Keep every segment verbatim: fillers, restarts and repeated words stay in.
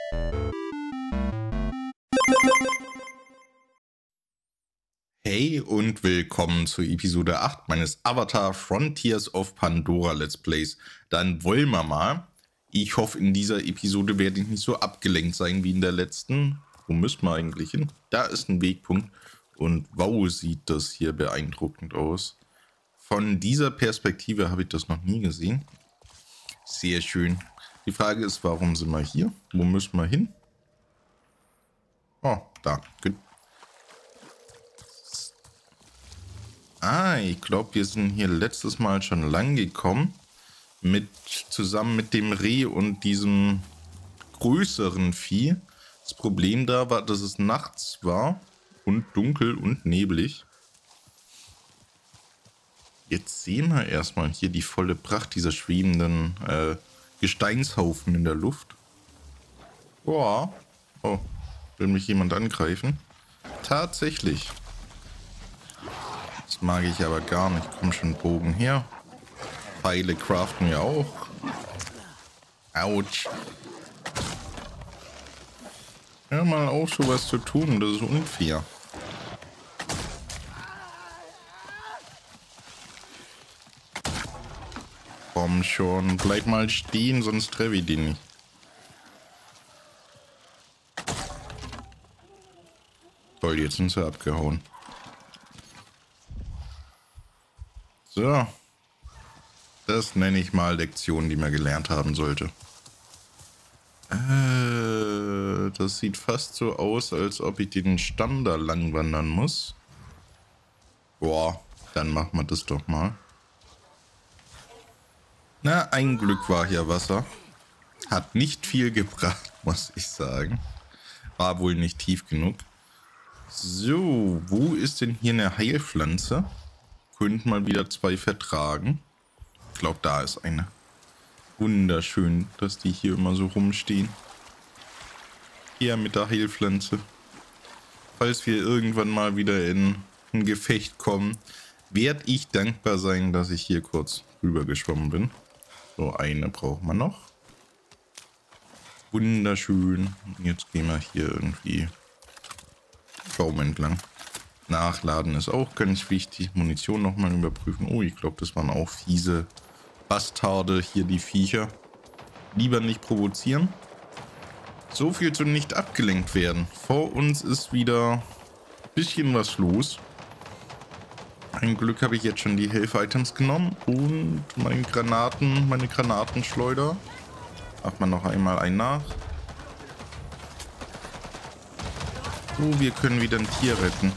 Hey und willkommen zu Episode acht meines Avatar Frontiers of Pandora Let's Plays. Dann wollen wir mal. Ich hoffe, in dieser Episode werde ich nicht so abgelenkt sein wie in der letzten. Wo müssen wir eigentlich hin? Da ist ein Wegpunkt. Und wow, sieht das hier beeindruckend aus. Von dieser Perspektive habe ich das noch nie gesehen. Sehr schön. Die Frage ist, warum sind wir hier? Wo müssen wir hin? Oh, da. Gut. Ah, ich glaube, wir sind hier letztes Mal schon lang gekommen. Mit, zusammen mit dem Reh und diesem größeren Vieh. Das Problem da war, dass es nachts war und dunkel und neblig. Jetzt sehen wir erstmal hier die volle Pracht dieser schwebenden äh, Gesteinshaufen in der Luft. Boah. Oh, will mich jemand angreifen? Tatsächlich. Das mag ich aber gar nicht. Komm schon, Bogen her. Pfeile craften wir auch. Autsch. Hör mal auf, sowas zu tun. Das ist unfair. Komm schon. Bleib mal stehen, sonst treffe ich den nicht. Toll, jetzt sind sie abgehauen. So. Das nenne ich mal Lektionen, die man gelernt haben sollte. Äh, das sieht fast so aus, als ob ich den Stamm da lang wandern muss. Boah, dann machen wir das doch mal. Na, ein Glück war hier Wasser. Hat nicht viel gebracht, muss ich sagen. War wohl nicht tief genug. So, wo ist denn hier eine Heilpflanze? Könnten mal wieder zwei vertragen. Ich glaube, da ist eine. Wunderschön, dass die hier immer so rumstehen. Hier mit der Heilpflanze. Falls wir irgendwann mal wieder in ein Gefecht kommen, werde ich dankbar sein, dass ich hier kurz rüber geschwommen bin. So, eine brauchen wir noch. Wunderschön. Jetzt gehen wir hier irgendwie Baum entlang. Nachladen ist auch ganz wichtig. Munition nochmal überprüfen. Oh, ich glaube, das waren auch fiese Bastarde hier, die Viecher. Lieber nicht provozieren. So viel zu nicht abgelenkt werden. Vor uns ist wieder ein bisschen was los. Ein Glück habe ich jetzt schon die Health-Items genommen. Und meine Granaten, meine Granatenschleuder. Macht man noch einmal ein nach. Oh, wir können wieder ein Tier retten.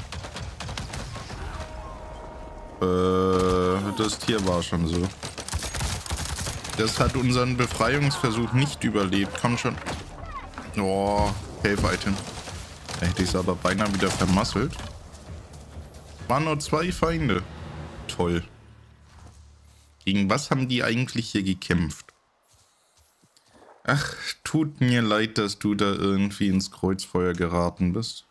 Das Tier war schon so. Das hat unseren Befreiungsversuch nicht überlebt. Komm schon. Oh, Health-Item. Da hätte ich es aber beinahe wieder vermasselt. Waren nur zwei Feinde. Toll. Gegen was haben die eigentlich hier gekämpft? Ach, tut mir leid, dass du da irgendwie ins Kreuzfeuer geraten bist.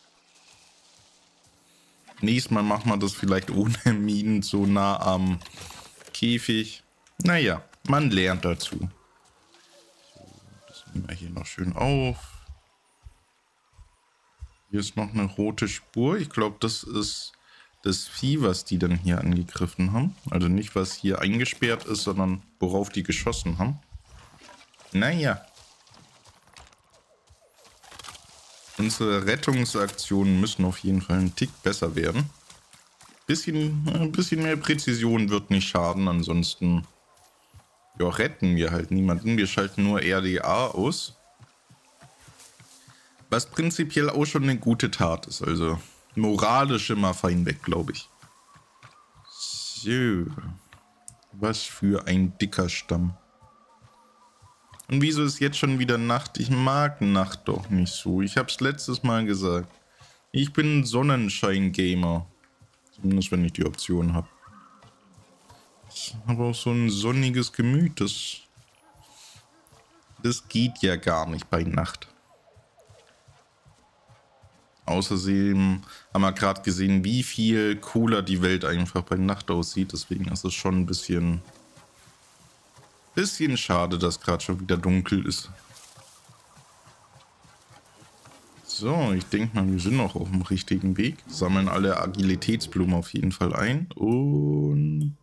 Nächstes Mal machen wir das vielleicht ohne Minen so nah am Käfig. Naja, man lernt dazu. So, das nehmen wir hier noch schön auf. Hier ist noch eine rote Spur. Ich glaube, das ist das Vieh, was die dann hier angegriffen haben. Also nicht, was hier eingesperrt ist, sondern worauf die geschossen haben. Naja. Unsere Rettungsaktionen müssen auf jeden Fall einen Tick besser werden. Bisschen, ein bisschen mehr Präzision wird nicht schaden, ansonsten ja, retten wir halt niemanden. Wir schalten nur R D A aus. Was prinzipiell auch schon eine gute Tat ist, also moralisch immer fein weg, glaube ich. So. Was für ein dicker Stamm. Und wieso ist jetzt schon wieder Nacht? Ich mag Nacht doch nicht so. Ich habe es letztes Mal gesagt. Ich bin ein Sonnenschein-Gamer. Zumindest wenn ich die Option habe. Ich habe auch so ein sonniges Gemüt. Das, das geht ja gar nicht bei Nacht. Außerdem haben wir gerade gesehen, wie viel cooler die Welt einfach bei Nacht aussieht. Deswegen ist es schon ein bisschen... Bisschen schade, dass gerade schon wieder dunkel ist. So, ich denke mal, wir sind noch auf dem richtigen Weg. Sammeln alle Agilitätsblumen auf jeden Fall ein. Und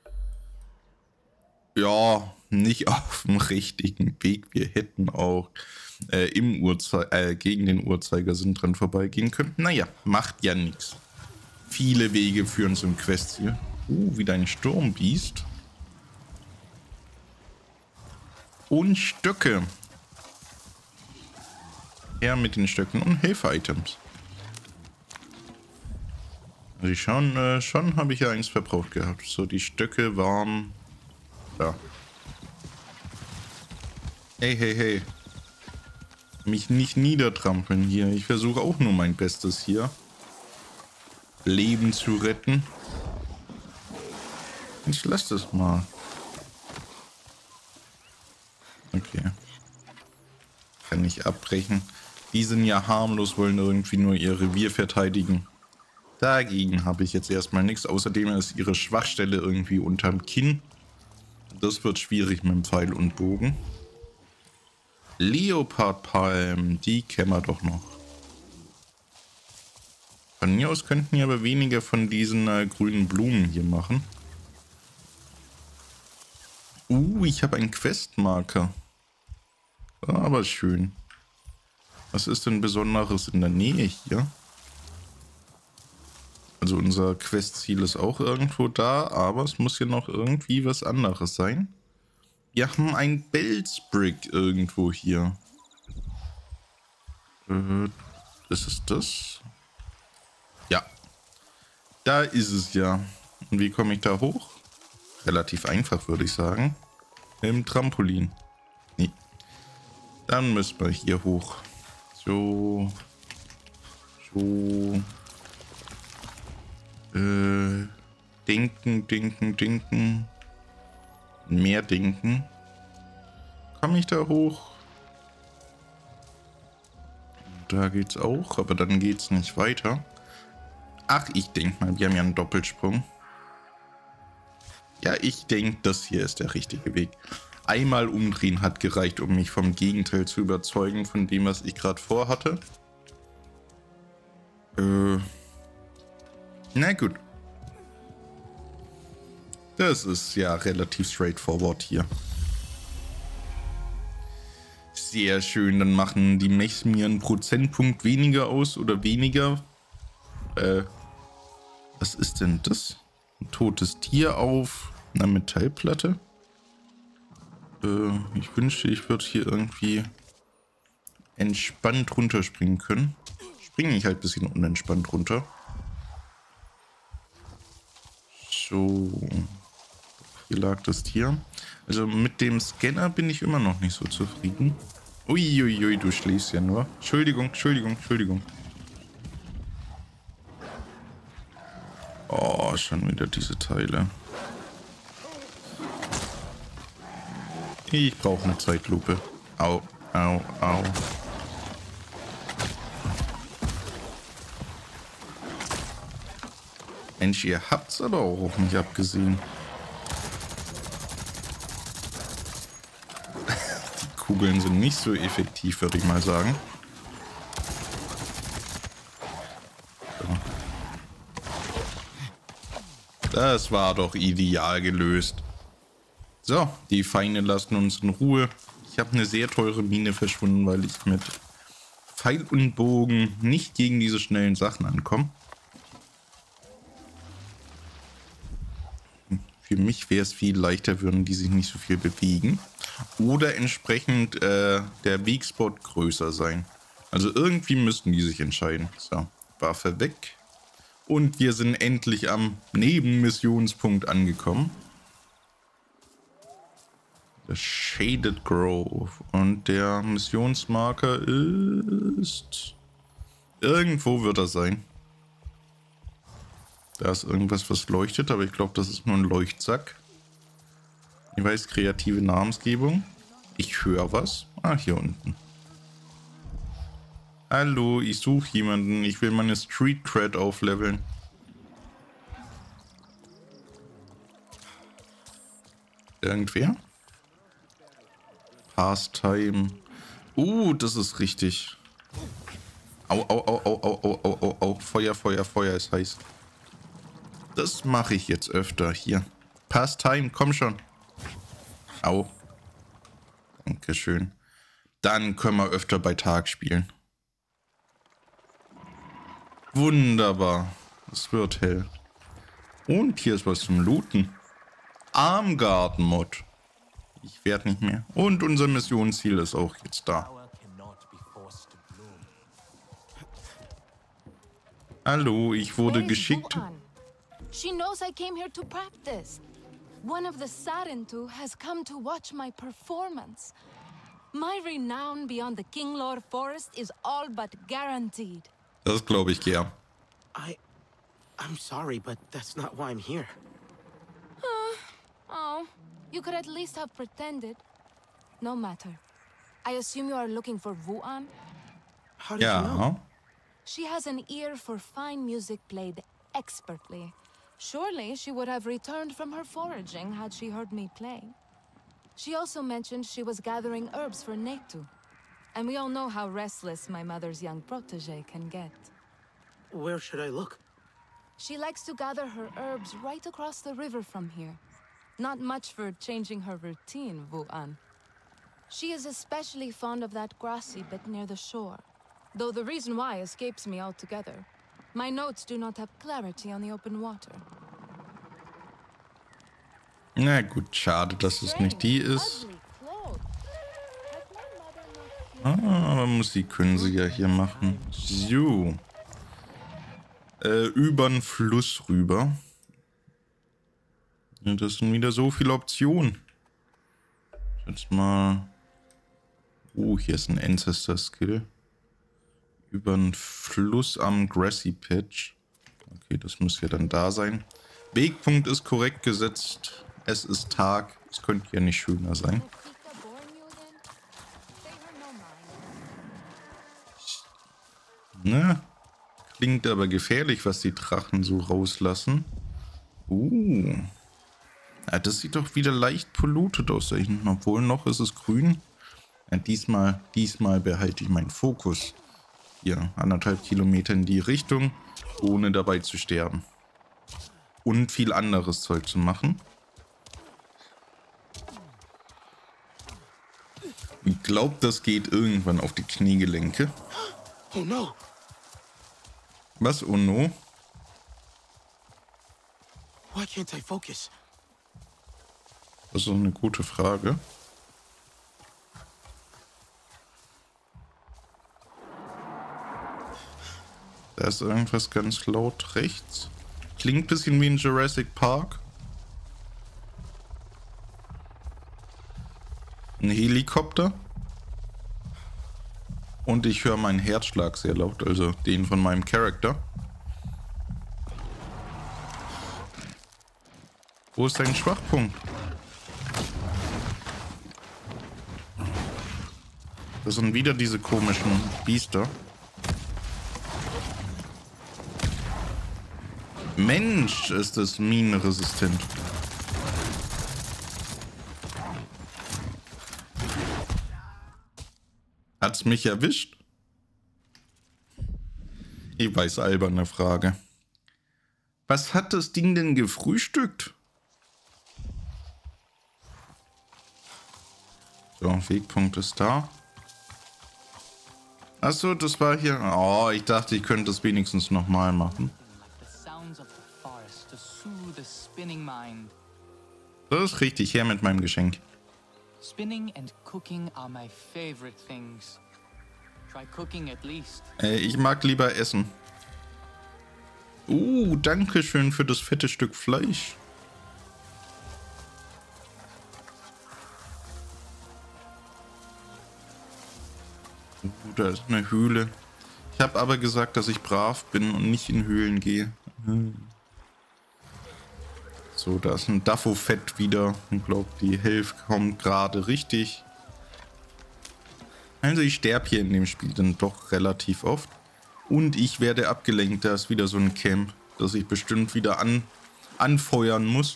ja, nicht auf dem richtigen Weg. Wir hätten auch äh, im Uhrzei äh, gegen den Uhrzeigersinn dran vorbeigehen können. Naja, macht ja nichts. Viele Wege führen zum Questziel. Uh, wieder ein Sturmbiest. Und Stöcke. Ja, mit den Stöcken und Hilfe-Items. Also schon, äh, schon habe ich ja eins verbraucht gehabt. So, die Stöcke waren... Ja. Hey, hey, hey. Mich nicht niedertrampeln hier. Ich versuche auch nur mein Bestes hier. Leben zu retten. Ich lasse das mal. Okay. Kann ich abbrechen. Die sind ja harmlos, wollen irgendwie nur ihr Revier verteidigen. Dagegen habe ich jetzt erstmal nichts. Außerdem ist ihre Schwachstelle irgendwie unterm Kinn. Das wird schwierig mit dem Pfeil und Bogen. Leopardpalmen, die kennen wir doch noch. Von mir aus könnten wir aber weniger von diesen äh, grünen Blumen hier machen. Uh, ich habe einen Questmarker. Aber schön. Was ist denn Besonderes in der Nähe hier? Also unser Questziel ist auch irgendwo da, aber es muss hier noch irgendwie was anderes sein. Wir haben ein Bellsbrick irgendwo hier. Äh, ist es das? Ja. Da ist es ja. Und wie komme ich da hoch? Relativ einfach, würde ich sagen. Im Trampolin. Nee. Dann müssen wir hier hoch. So. So. Äh. Denken, denken, denken. Mehr denken. Komme ich da hoch? Da geht's auch, aber dann geht's nicht weiter. Ach, ich denke mal, wir haben ja einen Doppelsprung. Ja, ich denke, das hier ist der richtige Weg. Einmal umdrehen hat gereicht, um mich vom Gegenteil zu überzeugen, von dem, was ich gerade vorhatte. Äh. Na gut. Das ist ja relativ straightforward hier. Sehr schön, dann machen die Mechs mir einen Prozentpunkt weniger aus oder weniger. Äh, was ist denn das? Ein totes Tier auf einer Metallplatte. Äh, ich wünschte, ich würde hier irgendwie entspannt runterspringen können. Springe ich halt ein bisschen unentspannt runter. So. Hier lag das Tier. Also mit dem Scanner bin ich immer noch nicht so zufrieden. Uiuiui, ui, du schläfst ja nur. Entschuldigung, Entschuldigung, Entschuldigung. Oh, schon wieder diese Teile. Ich brauche eine Zeitlupe. Au, au, au. Mensch, ihr habt's aber auch auf mich abgesehen. Die Kugeln sind nicht so effektiv, würde ich mal sagen. Das war doch ideal gelöst. So, die Feinde lassen uns in Ruhe. Ich habe eine sehr teure Mine verschwunden, weil ich mit Pfeil und Bogen nicht gegen diese schnellen Sachen ankomme. Für mich wäre es viel leichter, würden die sich nicht so viel bewegen. Oder entsprechend äh, der Wegspot größer sein. Also irgendwie müssten die sich entscheiden. So, Waffe weg. Und wir sind endlich am Nebenmissionspunkt angekommen. Der Shaded Grove. Und der Missionsmarker ist... Irgendwo wird er sein. Da ist irgendwas, was leuchtet, aber ich glaube, das ist nur ein Leuchtsack. Ich weiß, kreative Namensgebung. Ich höre was. Ah, hier unten. Hallo, ich suche jemanden. Ich will meine Street Cred aufleveln. Irgendwer? Pastime. Uh, das ist richtig. Au, au, au, au, au, au, au, au, au. Feuer, Feuer, Feuer ist heiß. Das mache ich jetzt öfter. Hier. Pastime, komm schon. Au. Dankeschön. Dann können wir öfter bei Tag spielen. Wunderbar. Es wird hell. Und hier ist was zum Looten. Armgarten-Mod. Ich werde nicht mehr. Und unser Missionsziel ist auch jetzt da. Hallo, ich wurde geschickt. She knows I came here to practice. One of the Sarentu has come to watch my performance. My renown beyond the Kinglor Forest is all but guaranteed. Das glaube ich gern. I... I'm sorry, but that's not why I'm here. Uh, oh, you could at least have pretended. No matter. I assume you are looking for Wuan? How did you know? She has an ear for fine music played expertly. Surely she would have returned from her foraging had she heard me play. She also mentioned she was gathering herbs for Netu. And we all know how restless my mother's young protege can get. Where should I look? She likes to gather her herbs right across the river from here. Not much for changing her routine, Wuan. She is especially fond of that grassy bit near the shore. Though the reason why escapes me altogether. My notes do not have clarity on the open water. Na gut, schade, dass es nicht die ist. Ah, aber Musik können sie ja hier machen. So. Äh, übern Fluss rüber. Ja, das sind wieder so viele Optionen. Jetzt mal. Oh, hier ist ein Ancestor-Skill. Über einen Fluss am Grassy Patch. Okay, das muss ja dann da sein. Wegpunkt ist korrekt gesetzt. Es ist Tag. Es könnte ja nicht schöner sein. Na, klingt aber gefährlich, was die Drachen so rauslassen. Uh. Ja, das sieht doch wieder leicht polluted aus da hinten. Obwohl noch ist es grün. Ja, diesmal, diesmal behalte ich meinen Fokus. Hier, anderthalb Kilometer in die Richtung, ohne dabei zu sterben. Und viel anderes Zeug zu machen. Ich glaube, das geht irgendwann auf die Kniegelenke. Oh no. Was, oh no? Why can't I focus? Das ist eine gute Frage. Da ist irgendwas ganz laut rechts. Klingt ein bisschen wie in Jurassic Park. Ein Helikopter. Und ich höre meinen Herzschlag sehr laut, also den von meinem Charakter. Wo ist dein Schwachpunkt? Das sind wieder diese komischen Biester. Mensch, ist das minenresistent. Hat's mich erwischt? Ich weiß, alberne Frage. Was hat das Ding denn gefrühstückt? So, Wegpunkt ist da. Achso, das war hier. Oh, ich dachte, ich könnte das wenigstens nochmal machen. Das ist richtig, her mit meinem Geschenk. Spinning and cooking are my favorite things. Try cooking at least. Äh, ich mag lieber essen. Uh, danke schön für das fette Stück Fleisch. Uh, da ist eine Höhle. Ich habe aber gesagt, dass ich brav bin und nicht in Höhlen gehe. Hm. So, da ist ein Daffo-Fett wieder. Ich glaube, die Hälfte kommt gerade richtig. Also ich sterbe hier in dem Spiel dann doch relativ oft. Und ich werde abgelenkt. Da ist wieder so ein Camp, das ich bestimmt wieder an, anfeuern muss.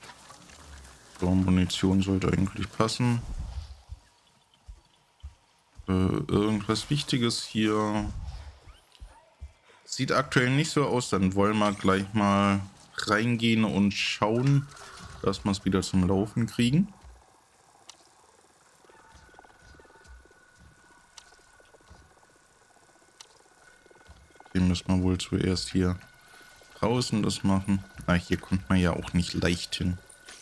So, Munition sollte eigentlich passen. Äh, irgendwas Wichtiges hier. Sieht aktuell nicht so aus. Dann wollen wir gleich mal reingehen und schauen, dass wir es wieder zum Laufen kriegen. Den müssen wir wohl zuerst hier draußen das machen. Ah, hier kommt man ja auch nicht leicht hin.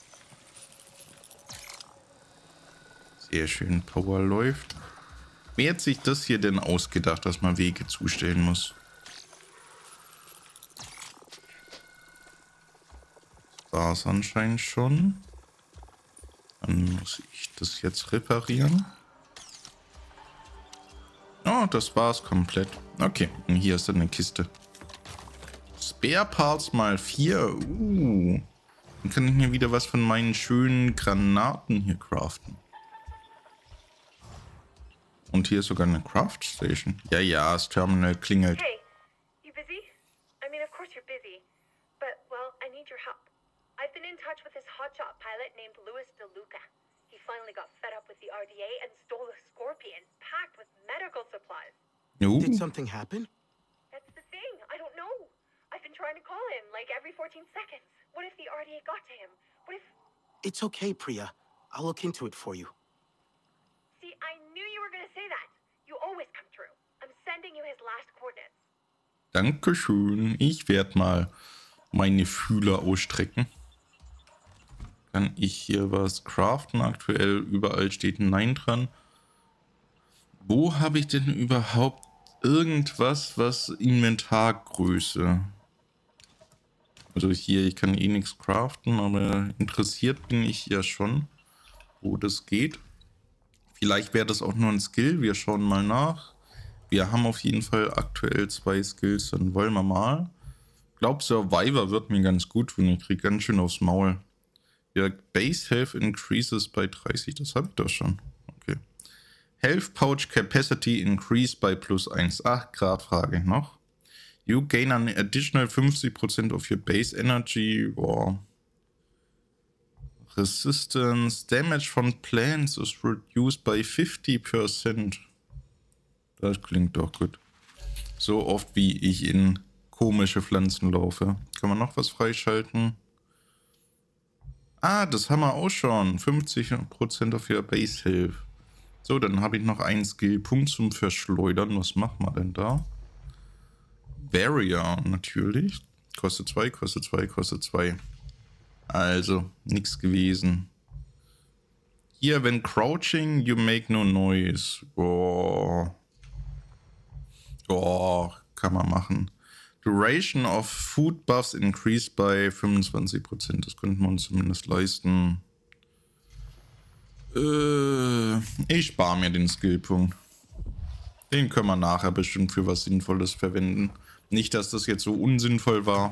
Sehr schön, Power läuft. Wer hat sich das hier denn ausgedacht, dass man Wege zustellen muss? Das war es anscheinend schon. Dann muss ich das jetzt reparieren. Oh, das war's komplett. Okay, und hier ist dann eine Kiste. Spare Parts mal vier. Uh, dann kann ich mir wieder was von meinen schönen Granaten hier craften. Und hier ist sogar eine Craft Station. Ja, ja, das Terminal klingelt. Hey, you busy? I mean, of course you're busy. But, well, I need your help. I've been in touch with this hotshot pilot named Louis DeLuca. He finally got fed up with the R D A and stole a Scorpion packed with medical supplies. Uh. Did something happen? That's the thing. I don't know. I've been trying to call him, like, every fourteen seconds. What if the R D A got to him? What if... It's okay, Priya. I'll look into it for you. See, I knew you were gonna say that. You always come true. I'm sending you his last coordinates. Dankeschön. Ich werde mal meine Fühler ausstrecken. Kann ich hier was craften? Aktuell überall steht ein Nein dran. Wo habe ich denn überhaupt irgendwas, was Inventargröße? Also hier, ich kann eh nichts craften, aber interessiert bin ich ja schon, wo das geht. Vielleicht wäre das auch nur ein Skill. Wir schauen mal nach. Wir haben auf jeden Fall aktuell zwei Skills. Dann wollen wir mal. Ich glaube, Survivor wird mir ganz gut tun. Ich kriege ganz schön aufs Maul. Ja, Base Health Increases bei dreißig. Das habe ich doch schon. Okay. Health Pouch Capacity Increase bei plus eins. Ach, Grad Frage noch. You gain an additional fifty percent of your base energy. Boah. Resistance. Damage von plants is reduced by fifty percent. Das klingt doch gut. So oft wie ich in komische Pflanzen laufe. Kann man noch was freischalten? Ah, das haben wir auch schon. fünfzig Prozent auf your Base Health. So, dann habe ich noch einen Skillpunkt zum Verschleudern. Was machen wir denn da? Barrier natürlich. Kostet zwei, kostet zwei, kostet zwei. Also, nichts gewesen. Hier, wenn crouching, you make no noise. Oh. Oh, kann man machen. Duration of food buffs increased by fünfundzwanzig Prozent. Das könnten wir uns zumindest leisten. Äh, ich spare mir den Skillpunkt. Den können wir nachher bestimmt für was Sinnvolles verwenden. Nicht, dass das jetzt so unsinnvoll war.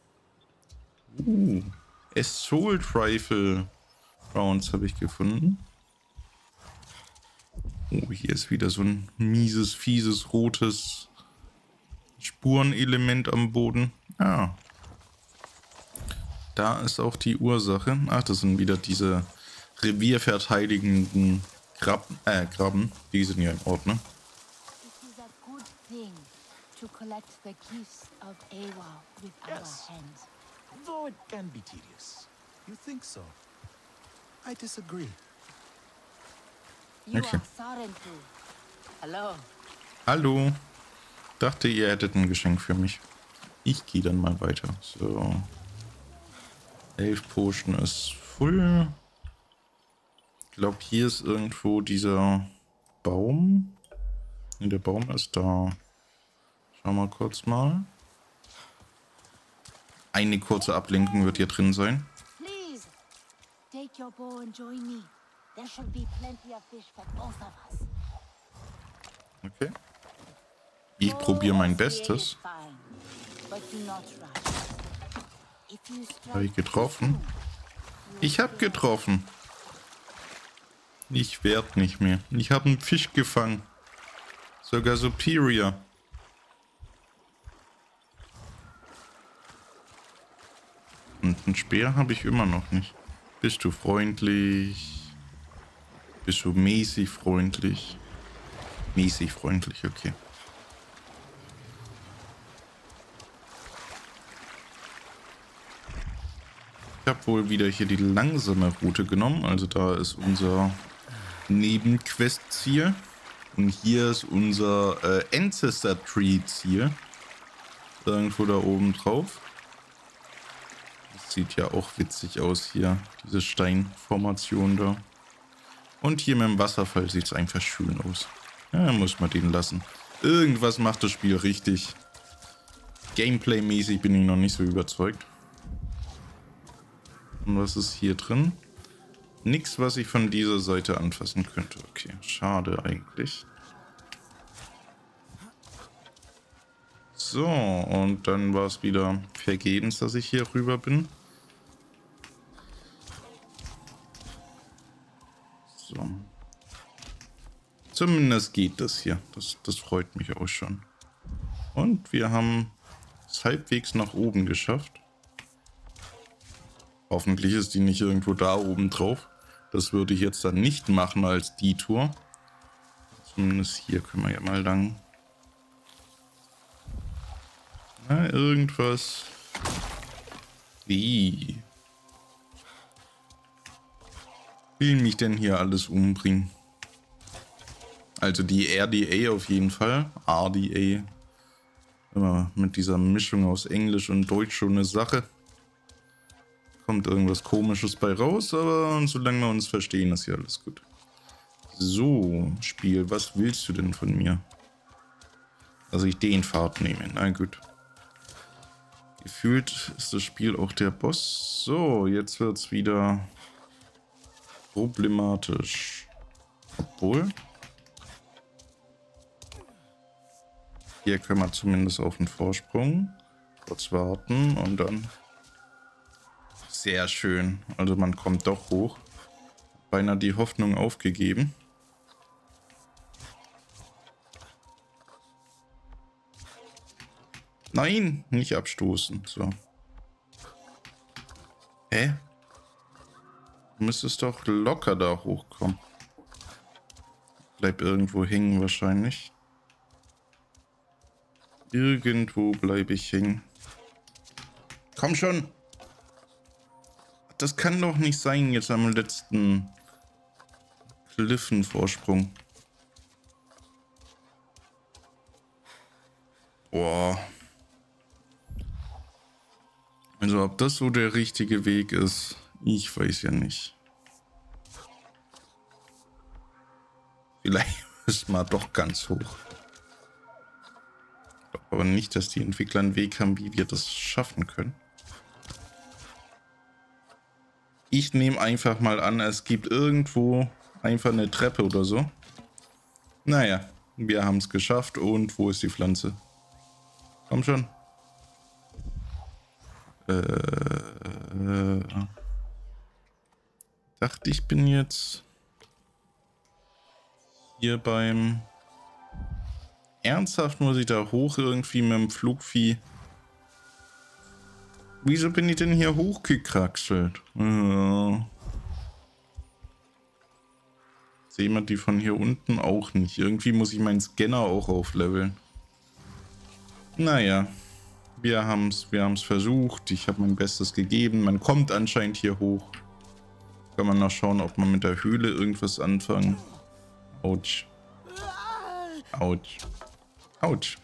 Uh, Assault Rifle Rounds habe ich gefunden. Oh, hier ist wieder so ein mieses, fieses, rotes Spurenelement am Boden. Ah. Da ist auch die Ursache. Ach, das sind wieder diese revierverteidigenden Krabben. Äh, Krabben. Die sind ja in Ordnung. It is a good thing to collect the gifts of Awa with Yes. our hands. Though it can be tedious. You think so? I disagree. You Okay. are Sarentu. Hello. Hallo. Dachte, ihr hättet ein Geschenk für mich. Ich gehe dann mal weiter. So. Elf Potion ist full. Ich glaube, hier ist irgendwo dieser Baum. Ne, der Baum ist da. Schau mal kurz mal. Eine kurze Ablenkung wird hier drin sein. Please, take your bow and join me. There should be plenty of fish for both of us. Okay. Ich probiere mein Bestes. Fine, but do not rush. If you strike Habe ich getroffen? Ich habe getroffen. Ich werd nicht mehr. Ich habe einen Fisch gefangen. Sogar Superior. Und einen Speer habe ich immer noch nicht. Bist du freundlich? Bist du mäßig freundlich? Mäßig freundlich, okay. Ich habe wohl wieder hier die langsame Route genommen. Also da ist unser Nebenquest-Ziel. Und hier ist unser äh, Ancestor-Tree-Ziel. Irgendwo da oben drauf. Das sieht ja auch witzig aus hier, diese Steinformation da. Und hier mit dem Wasserfall sieht es einfach schön aus. Ja, muss man den lassen. Irgendwas macht das Spiel richtig. Gameplay-mäßig bin ich noch nicht so überzeugt. Und was ist hier drin? Nichts, was ich von dieser Seite anfassen könnte. Okay, schade eigentlich. So, und dann war es wieder vergebens, dass ich hier rüber bin. So. Zumindest geht das hier. Das, das freut mich auch schon. Und wir haben es halbwegs nach oben geschafft. Hoffentlich ist die nicht irgendwo da oben drauf. Das würde ich jetzt dann nicht machen als die Tour. Zumindest hier können wir ja mal lang. Na, irgendwas. Wie? Will mich denn hier alles umbringen? Also die R D A auf jeden Fall. R D A. Immer mit dieser Mischung aus Englisch und Deutsch schon eine Sache. Kommt irgendwas Komisches bei raus, aber solange wir uns verstehen, ist ja alles gut. So, Spiel, was willst du denn von mir? Dass ich den Pfad nehme, na gut. Gefühlt ist das Spiel auch der Boss. So, jetzt wird es wieder problematisch. Obwohl, hier können wir zumindest auf den Vorsprung. Kurz warten und dann... Sehr schön. Also man kommt doch hoch. Beinahe die Hoffnung aufgegeben. Nein, nicht abstoßen. So. Hä? Du müsstest doch locker da hochkommen. Bleib irgendwo hängen wahrscheinlich. Irgendwo bleibe ich hängen. Komm schon! Das kann doch nicht sein, jetzt am letzten Kliffenvorsprung. Boah. Also ob das so der richtige Weg ist, ich weiß ja nicht. Vielleicht müssen wir doch ganz hoch. Ich glaube aber nicht, dass die Entwickler einen Weg haben, wie wir das schaffen können. Ich nehme einfach mal an, es gibt irgendwo einfach eine Treppe oder so. Naja, wir haben es geschafft. Und wo ist die Pflanze? Komm schon. Äh, äh, dachte, ich bin jetzt hier beim... Ernsthaft muss ich da hoch irgendwie mit dem Flugvieh... Wieso bin ich denn hier hochgekraxelt? Ja. Sehen wir die von hier unten auch nicht. Irgendwie muss ich meinen Scanner auch aufleveln. Naja, wir haben es wir haben's versucht. Ich habe mein Bestes gegeben. Man kommt anscheinend hier hoch. Kann man noch schauen, ob man mit der Höhle irgendwas anfangen. Autsch. Autsch. Autsch.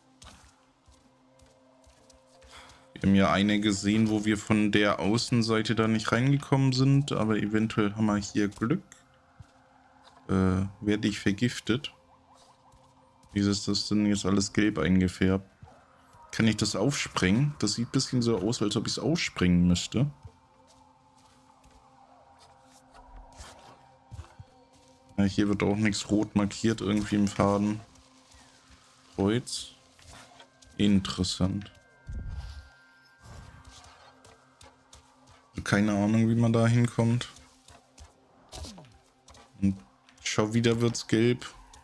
Wir haben ja eine gesehen, wo wir von der Außenseite da nicht reingekommen sind, aber eventuell haben wir hier Glück. Äh, werde ich vergiftet? Wieso ist das denn jetzt alles gelb eingefärbt? Kann ich das aufsprengen? Das sieht ein bisschen so aus, als ob ich es aufsprengen müsste. Ja, hier wird auch nichts rot markiert irgendwie im Faden. Kreuz. Interessant. Keine Ahnung, wie man da hinkommt. Und schau, wieder wird's gelb.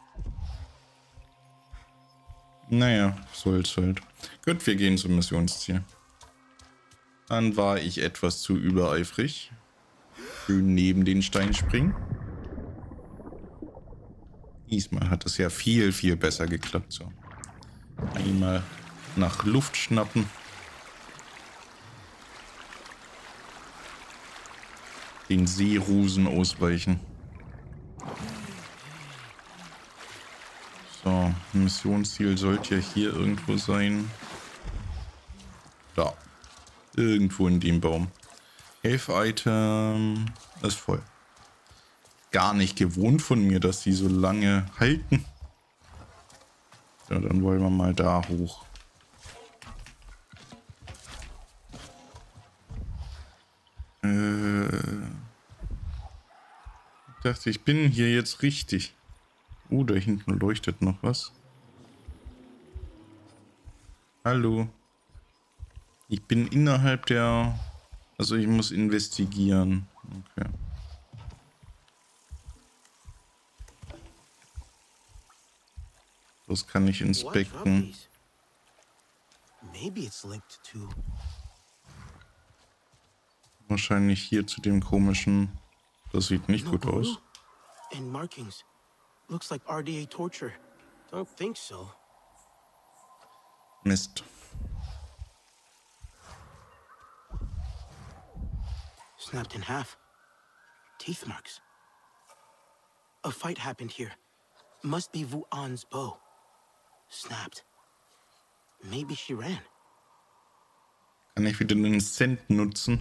Naja, soll's halt. Gut, wir gehen zum Missionsziel. Dann war ich etwas zu übereifrig. Schön neben den Stein springen. Diesmal hat es ja viel, viel besser geklappt. So. Einmal nach Luft schnappen. Den Seerosen ausweichen. So, Missionsziel sollte ja hier irgendwo sein. Da. Irgendwo in dem Baum. Health-Item ist voll. Gar nicht gewohnt von mir, dass die so lange halten. Ja, dann wollen wir mal da hoch. Äh, ich dachte, ich bin hier jetzt richtig. Oh, da hinten leuchtet noch was. Hallo. Ich bin innerhalb der... Also ich muss investigieren. Okay. Das kann ich inspekten. Maybe it's linked to... Wahrscheinlich hier zu dem komischen... Das sieht nicht gut aus. And markings. Looks like R D A torture. Don't think so. Mist. Snapped in half. Teeth marks. A fight happened here. Must be Vu An's bow. Snapped. Maybe she ran. Kann ich wieder den Cent nutzen?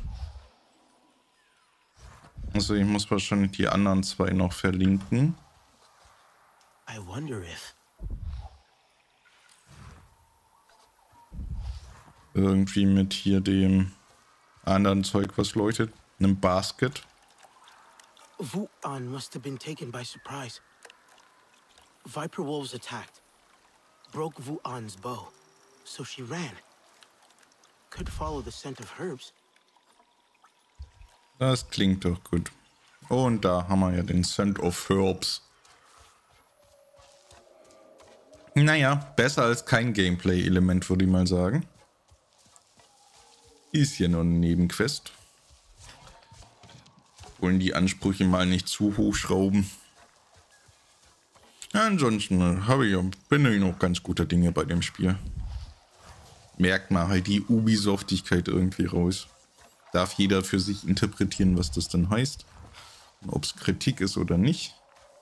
Also ich muss wahrscheinlich die anderen zwei noch verlinken. I wonder if... Irgendwie mit hier dem anderen Zeug, was leuchtet. Einem Basket. Vu An must have been taken by surprise. Viper wolves attacked. Broke Vu An's bow. So she ran. Could follow the scent of herbs. Das klingt doch gut. Und da haben wir ja den Scent of Herbs. Naja, besser als kein Gameplay-Element, würde ich mal sagen. Ist hier nur eine Nebenquest. Wollen die Ansprüche mal nicht zu hoch schrauben. Ja, ansonsten habe ich ja, bin ich noch ganz guter Dinge bei dem Spiel. Merkt man halt die Ubisoftigkeit irgendwie raus. Darf jeder für sich interpretieren, was das denn heißt. Ob es Kritik ist oder nicht.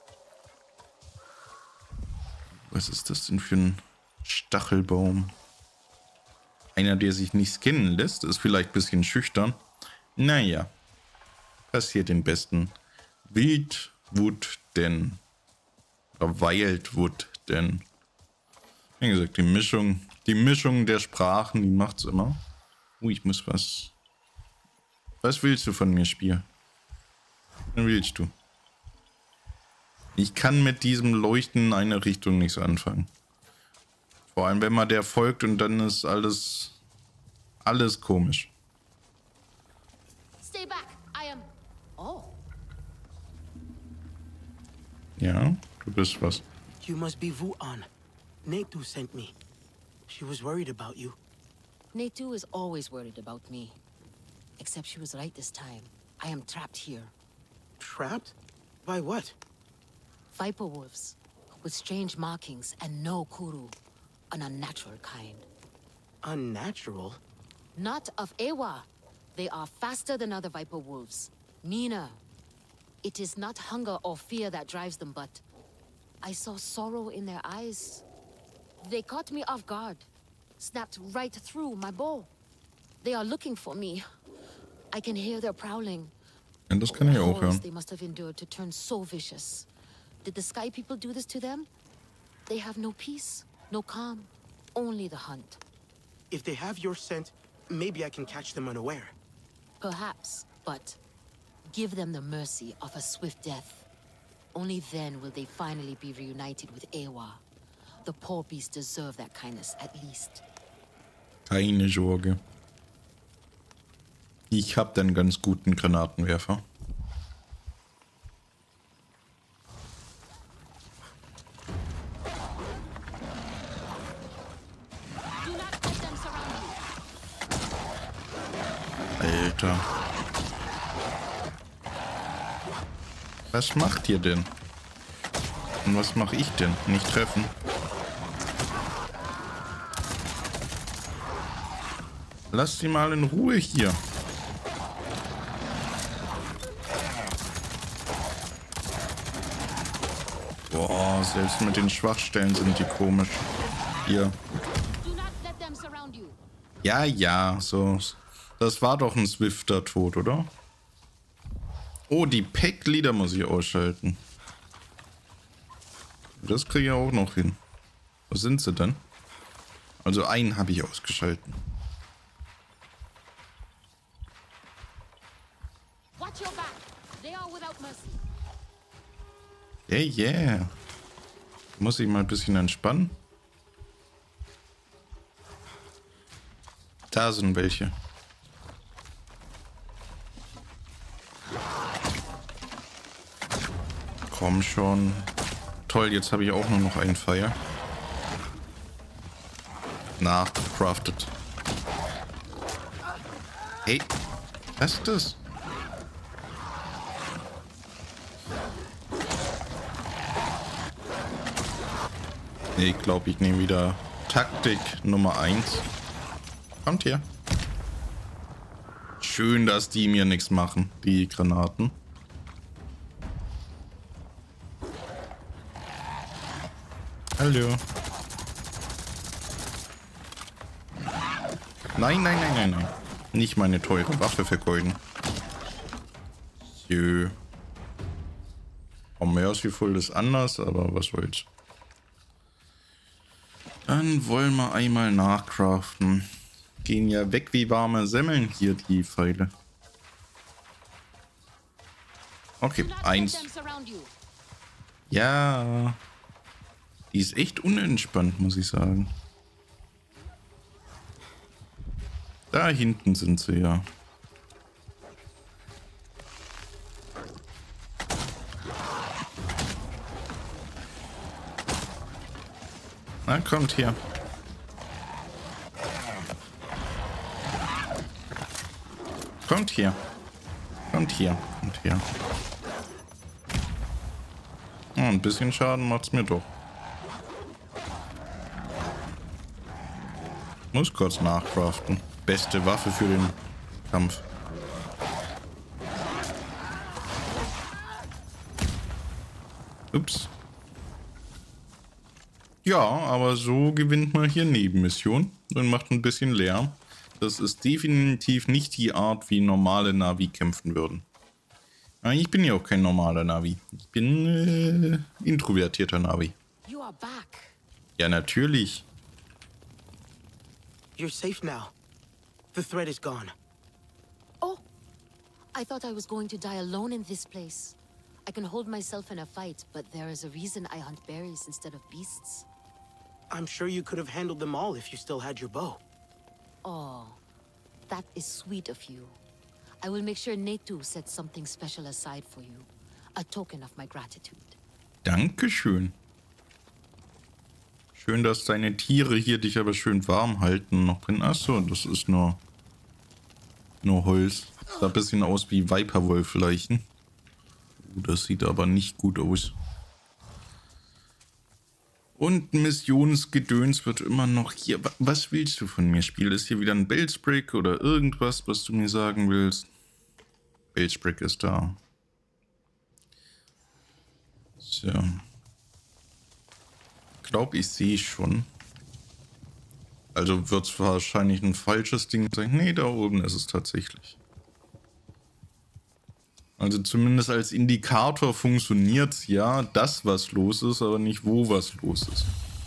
Was ist das denn für ein Stachelbaum? Einer, der sich nicht scannen lässt, ist vielleicht ein bisschen schüchtern. Naja, passiert den Besten. Wildwood denn. Oder Wildwood denn. Wie gesagt, die Mischung, die Mischung der Sprachen, die macht's immer. Oh, ich muss was... Was willst du von mir, Spiel? Was willst du? Ich kann mit diesem Leuchten in eine Richtung nichts anfangen. Vor allem, wenn man der folgt und dann ist alles... Alles komisch. Stay back. I am... Oh. Ja, du bist was. You must be Vu An. Netu sent me. She was worried about you. Netu is always worried about me. Except she was right this time. I am trapped here. Trapped? By what? Viper wolves, with strange markings and no kuru. An unnatural kind. Unnatural? Not of Ewa. They are faster than other Viper wolves. Meaner. It is not hunger or fear that drives them, but... I saw sorrow in their eyes. They caught me off guard. Snapped right through my bow. They are looking for me. I can hear their prowling. Ja, das kann ich auch Horrors hören. they must have endured to turn so vicious. Did the Sky People do this to them? They have no peace, no calm, only the hunt. If they have your scent, maybe I can catch them unaware. Perhaps, but give them the mercy of a swift death. Only then will they finally be reunited with Ewa. The poor beasts deserve that kindness, at least. Keine Sorge. Ich hab einen ganz guten Granatenwerfer. Alter. Was macht ihr denn? Und was mache ich denn? Nicht treffen. Lass sie mal in Ruhe hier. Boah, selbst mit den Schwachstellen sind die komisch. Hier. Ja, ja, so. Das war doch ein swifter Tod, oder? Oh, die Pack-Leader muss ich ausschalten. Das kriege ich auch noch hin. Wo sind sie denn? Also einen habe ich ausgeschalten. Yeah, yeah. Muss ich mal ein bisschen entspannen. Da sind welche. Komm schon. Toll, jetzt habe ich auch nur noch einen Feuer. Na, crafted. Hey, was ist das? Nee, ich glaube, ich nehme wieder Taktik Nummer eins. Kommt her. Schön, dass die mir nichts machen, die Granaten. Hallo. Nein, nein, nein, nein, nein. Nicht meine teure Waffe vergeuden. Jö. Am Merciful ist anders, aber was soll's. Dann wollen wir einmal nachcraften. Gehen ja weg wie warme Semmeln hier, die Pfeile. Okay, eins. Ja. Die ist echt unentspannt, muss ich sagen. Da hinten sind sie ja. Na, kommt her. Kommt hier. Kommt hier. Kommt hier. Oh, ein bisschen Schaden macht's mir doch. Muss kurz nachcraften. Beste Waffe für den Kampf. Ups. Ja, aber so gewinnt man hier Nebenmission und macht ein bisschen Lärm. Das ist definitiv nicht die Art, wie normale Navi kämpfen würden. Aber ich bin ja auch kein normaler Navi. Ich bin äh, introvertierter Navi. You are back. Ja, natürlich. You're safe now. The threat is gone. Oh, I thought I was going to die alone in this place. I can hold myself in a fight, but there is a reason I hunt berries instead of beasts. I'm sure you could have handled them all if you still had your bow. Oh, that is sweet of you. I will make sure Netu sets something special aside for you. A token of my gratitude. Dankeschön. Schön, dass deine Tiere hier dich aber schön warm halten noch drin. Achso, das ist nur, nur Holz. Sah ein bisschen aus wie Viperwolf-Leichen. Uh, das sieht aber nicht gut aus. Und Missionsgedöns wird immer noch hier. Was willst du von mir? Spiel ist hier wieder ein Bellsbrick oder irgendwas, was du mir sagen willst? Bellsbrick ist da. So. Ich glaube, ich sehe schon. Also wird es wahrscheinlich ein falsches Ding sein. Nee, da oben ist es tatsächlich. Also zumindest als Indikator funktioniert es ja, dass was los ist, aber nicht wo was los ist.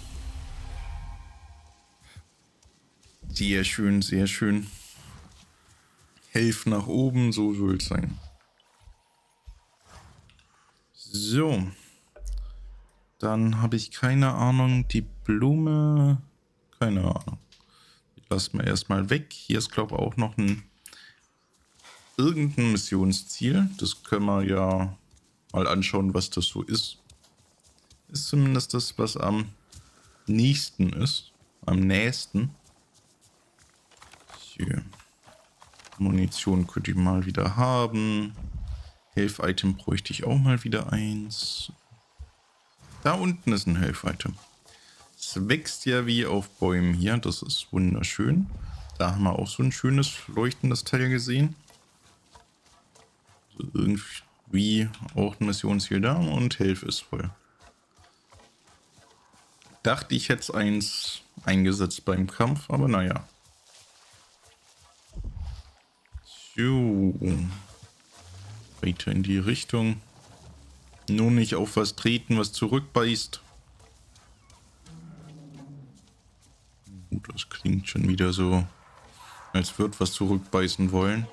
Sehr schön, sehr schön. Helf nach oben, so soll es sein. So. Dann habe ich keine Ahnung, die Blume, keine Ahnung. Die lassen wir erstmal weg. Hier ist, glaube ich, auch noch ein irgendein Missionsziel. Das können wir ja mal anschauen, was das so ist. Ist zumindest das, was am nächsten ist. Am nächsten. Hier. Munition könnte ich mal wieder haben. Health-Item bräuchte ich auch mal wieder eins. Da unten ist ein Health-Item. Es wächst ja wie auf Bäumen hier. Das ist wunderschön. Da haben wir auch so ein schönes leuchtendes Teil gesehen. So irgendwie auch ein Missionsziel da und Health ist voll. Dachte ich hätte eins eingesetzt beim Kampf, aber naja. So. Weiter in die Richtung. Nur nicht auf was treten, was zurückbeißt. Das klingt schon wieder so, als würde was zurückbeißen wollen.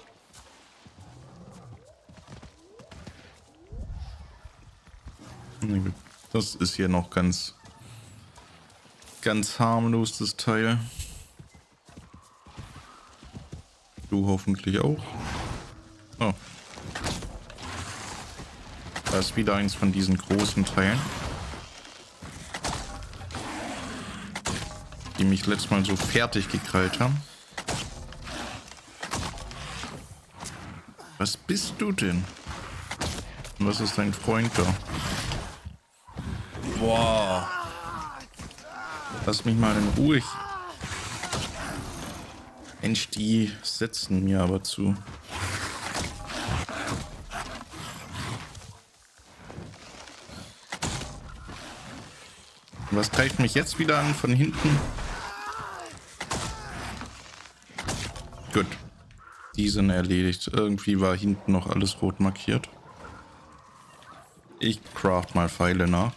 Das ist hier noch ganz, ganz harmlos, das Teil. Du hoffentlich auch. Oh. Da ist wieder eins von diesen großen Teilen, die mich letztes Mal so fertig gekrallt haben. Was bist du denn? Was ist dein Freund da? Boah. Lass mich mal in Ruhe. Mensch, die setzen mir aber zu. Was greift mich jetzt wieder an von hinten? Gut. Die sind erledigt. Irgendwie war hinten noch alles rot markiert. Ich craft mal Pfeile nach.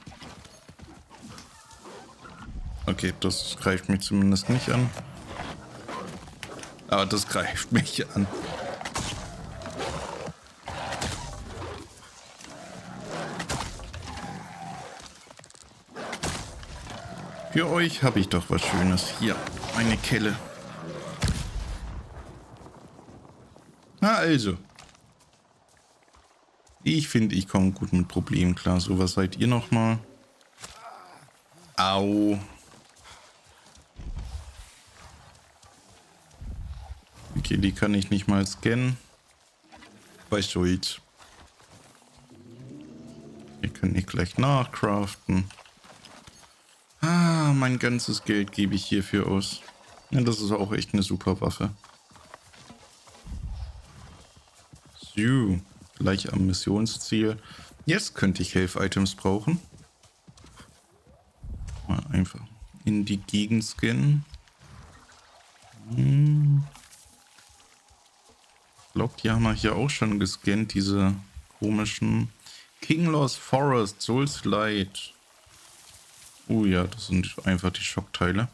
Okay, das greift mich zumindest nicht an. Aber das greift mich an. Für euch habe ich doch was Schönes. Hier, eine Kelle. Na also. Ich finde, ich komme gut mit Problemen klar. So, was seid ihr nochmal? Au. Okay, die kann ich nicht mal scannen. Was soll's. Ihr könnt nicht gleich nachcraften. Ah, mein ganzes Geld gebe ich hierfür aus. Ja, das ist auch echt eine super Waffe. So, gleich am Missionsziel. Jetzt könnte ich Health-Items brauchen. Mal einfach in die Gegend scannen. Hm. Ich glaube, die haben wir hier auch schon gescannt, diese komischen Kinglos Forest, Soulslide. Oh ja, das sind einfach die Schockteile.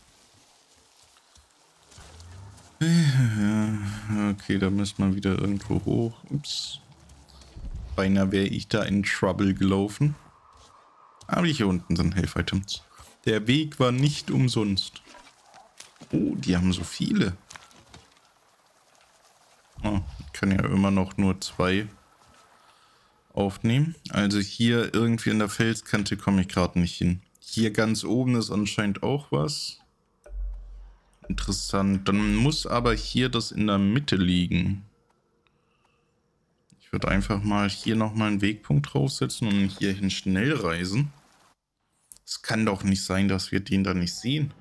Okay, da müssen wir wieder irgendwo hoch. Ups. Beinahe wäre ich da in Trouble gelaufen. Aber hier unten sind Health-Items. Der Weg war nicht umsonst. Oh, die haben so viele. Oh, ich kann ja immer noch nur zwei aufnehmen. Also hier irgendwie in der Felskante komme ich gerade nicht hin. Hier ganz oben ist anscheinend auch was. Interessant. Dann muss aber hier das in der Mitte liegen. Ich würde einfach mal hier nochmal einen Wegpunkt draufsetzen und hierhin schnell reisen. Es kann doch nicht sein, dass wir den da nicht sehen.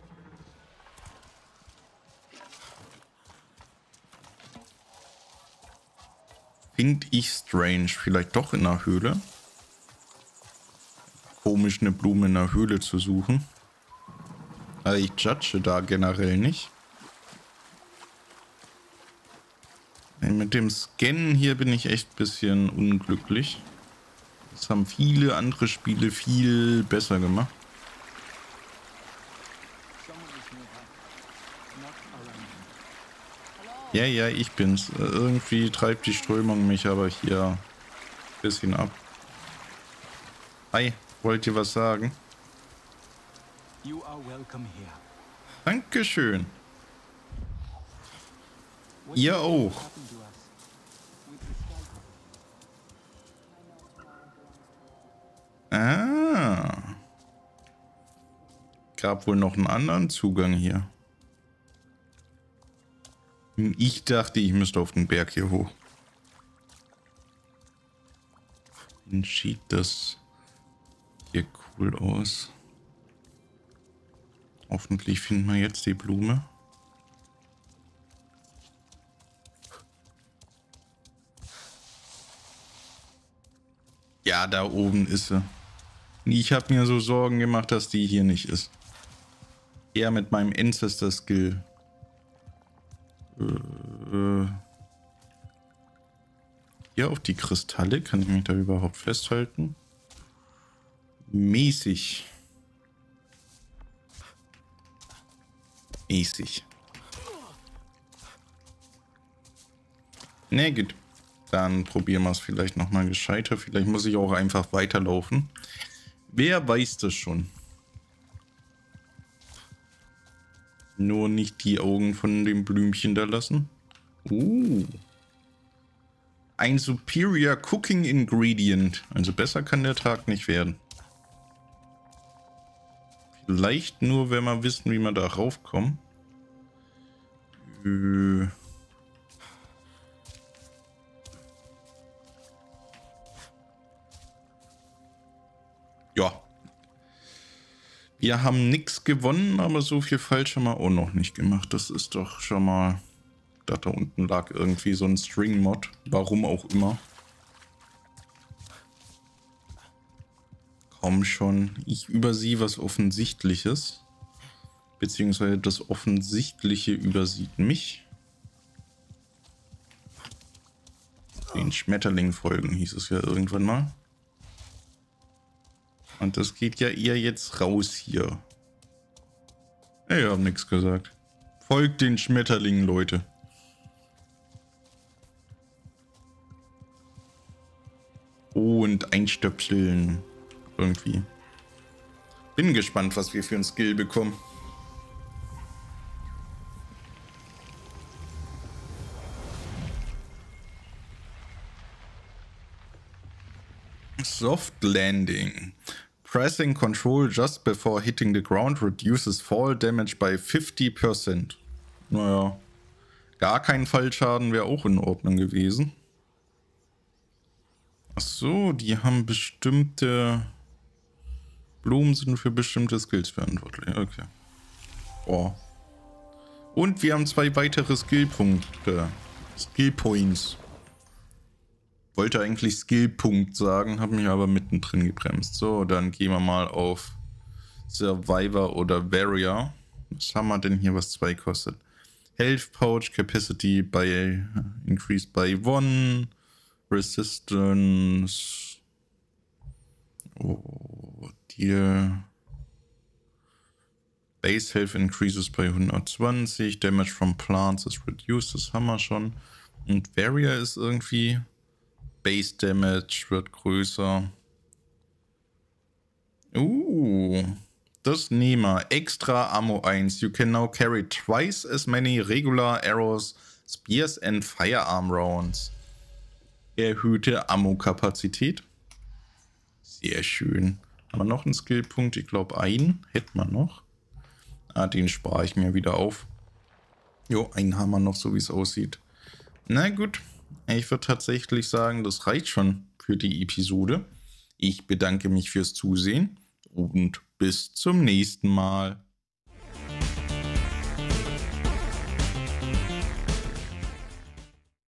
Finde ich strange. Vielleicht doch in der Höhle. Komisch, eine Blume in der Höhle zu suchen. Also ich judge da generell nicht. Mit dem Scannen hier bin ich echt ein bisschen unglücklich. Das haben viele andere Spiele viel besser gemacht. Ja, ja, ich bin's. Irgendwie treibt die Strömung mich aber hier ein bisschen ab. Hi, wollt ihr was sagen? Dankeschön. Ihr auch. Ah. Gab wohl noch einen anderen Zugang hier. Ich dachte, ich müsste auf den Berg hier hoch. Entschied das hier wohl aus. Hoffentlich finden wir jetzt die Blume. Ja, da oben ist sie. Ich habe mir so Sorgen gemacht, dass die hier nicht ist. Eher mit meinem Ancestor-Skill. Äh, hier auf die Kristalle. Kann ich mich da überhaupt festhalten? Mäßig. Mäßig. Na gut. Dann probieren wir es vielleicht nochmal gescheiter. Vielleicht muss ich auch einfach weiterlaufen. Wer weiß das schon? Nur nicht die Augen von dem Blümchen da lassen. Uh. Ein Superior Cooking Ingredient. Also besser kann der Tag nicht werden. Vielleicht nur, wenn wir wissen, wie wir da raufkommen. Äh. Ja. Wir haben nichts gewonnen, aber so viel falsch haben wir auch noch nicht gemacht. Das ist doch schon mal... Da da unten lag irgendwie so ein String-Mod. Warum auch immer. Komm schon. Ich übersehe was Offensichtliches. Beziehungsweise das Offensichtliche übersieht mich. Den Schmetterling folgen, hieß es ja irgendwann mal. Und das geht ja eher jetzt raus hier. Ich habe nichts gesagt. Folgt den Schmetterlingen, Leute. Und einstöpseln. Irgendwie. Bin gespannt, was wir für ein Skill bekommen. Soft Landing. Pressing Control just before hitting the ground reduces fall damage by fifty percent. Naja, gar kein Fallschaden wäre auch in Ordnung gewesen. Ach so, die haben bestimmte... Blumen sind für bestimmte Skills verantwortlich. Okay. Oh. Und wir haben zwei weitere Skillpunkte. Skillpoints. Wollte eigentlich Skillpunkt sagen, habe mich aber mittendrin gebremst. So, dann gehen wir mal auf Survivor oder Warrior. Was haben wir denn hier, was zwei kostet? Health Pouch, Capacity by increased by one, Resistance. Oh, dir. Base Health increases by hundertzwanzig. Damage from plants is reduced, das haben wir schon. Und Warrior ist irgendwie... Base Damage wird größer. Uh, das nehmen wir. Extra Ammo eins. You can now carry twice as many regular arrows, spears and firearm rounds. Erhöhte Ammo-Kapazität. Sehr schön. Haben wir noch einen Skillpunkt? Ich glaube, einen hätten wir noch. Ah, den spare ich mir wieder auf. Jo, einen haben wir noch, so wie es aussieht. Na gut. Ich würde tatsächlich sagen, das reicht schon für die Episode. Ich bedanke mich fürs Zusehen und bis zum nächsten Mal.